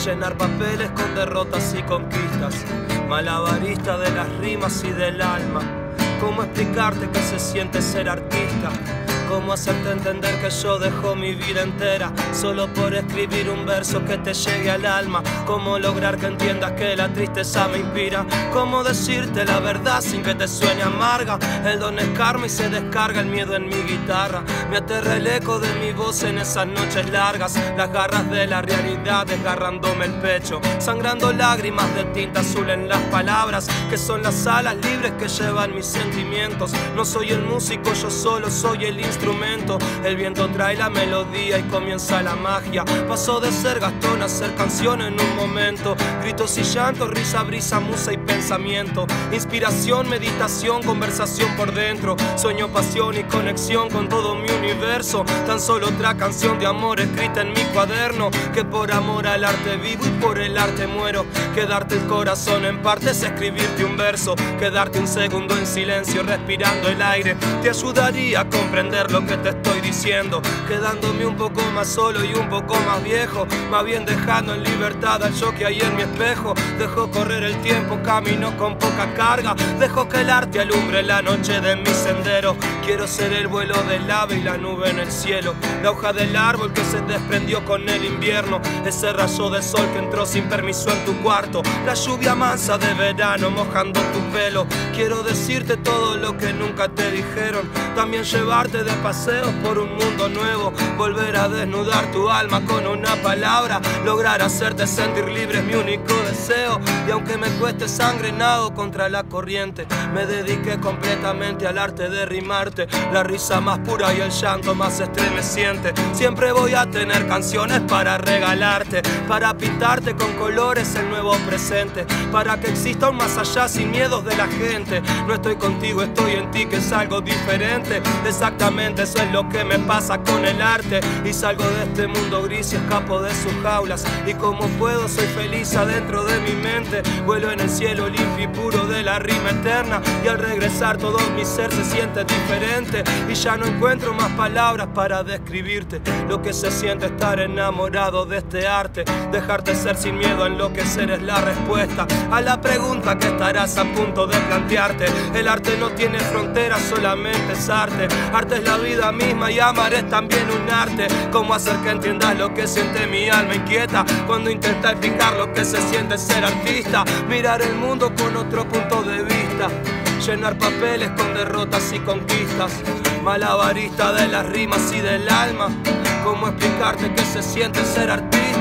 llenar papeles con derrotas y conquistas, malabarista de las rimas y del alma. ¿Cómo explicarte que se siente ser artista? ¿Cómo hacerte entender que yo dejo mi vida entera solo por escribir un verso que te llegue al alma? ¿Cómo lograr que entiendas que la tristeza me inspira? ¿Cómo decirte la verdad sin que te suene amarga? El don es karma y se descarga el miedo en mi guitarra. Me aterra el eco de mi voz en esas noches largas, las garras de la realidad desgarrándome el pecho, sangrando lágrimas de tinta azul en las palabras, que son las alas libres que llevan mis sentimientos. No soy el músico, yo solo soy el instrumento. El viento trae la melodía y comienza la magia. Pasó de ser Gastón a ser canción en un momento. Gritos y llantos, risa, brisa, musa y pensamiento. Inspiración, meditación, conversación por dentro. Sueño, pasión y conexión con todo mi universo. Tan solo otra canción de amor escrita en mi cuaderno, que por amor al arte vivo y por el arte muero. Quedarte el corazón en parte es escribirte un verso. Quedarte un segundo en silencio respirando el aire te ayudaría a comprender lo que te estoy diciendo, quedándome un poco más solo y un poco más viejo, más bien dejando en libertad al yo que hay en mi espejo. Dejo correr el tiempo, camino con poca carga, dejo que el arte alumbre la noche de mi sendero. Quiero ser el vuelo del ave y la nube en el cielo, la hoja del árbol que se desprendió con el invierno, ese rayo de sol que entró sin permiso en tu cuarto, la lluvia mansa de verano mojando tu pelo. Quiero decirte todo lo que nunca te dijeron, también llevarte de paseos por un mundo nuevo, volver a desnudar tu alma con una palabra, lograr hacerte sentir libre es mi único deseo. Y aunque me cueste sangre nado contra la corriente, me dediqué completamente al arte de rimarte, la risa más pura y el llanto más estremeciente. Siempre voy a tener canciones para regalarte, para pintarte con colores el nuevo presente, para que exista un más allá sin miedos de la gente. No estoy contigo, estoy en ti, que es algo diferente. Exactamente eso es lo que me pasa con el arte, y salgo de este mundo gris y escapo de sus jaulas, y como puedo soy feliz adentro de mi mente. Vuelo en el cielo limpio y puro de la rima eterna, y al regresar todo mi ser se siente diferente, y ya no encuentro más palabras para describirte lo que se siente estar enamorado de este arte. Dejarte ser sin miedo a enloquecer es la respuesta a la pregunta que estarás a punto de plantearte. El arte no tiene fronteras, solamente es arte. Arte es la vida misma y amar es también un arte. Cómo hacer que entiendas lo que siente mi alma inquieta cuando intenta explicar lo que se siente ser artista. Mirar el mundo con otro punto de vista, llenar papeles con derrotas y conquistas, malabarista de las rimas y del alma. ¿Cómo explicarte que se siente ser artista?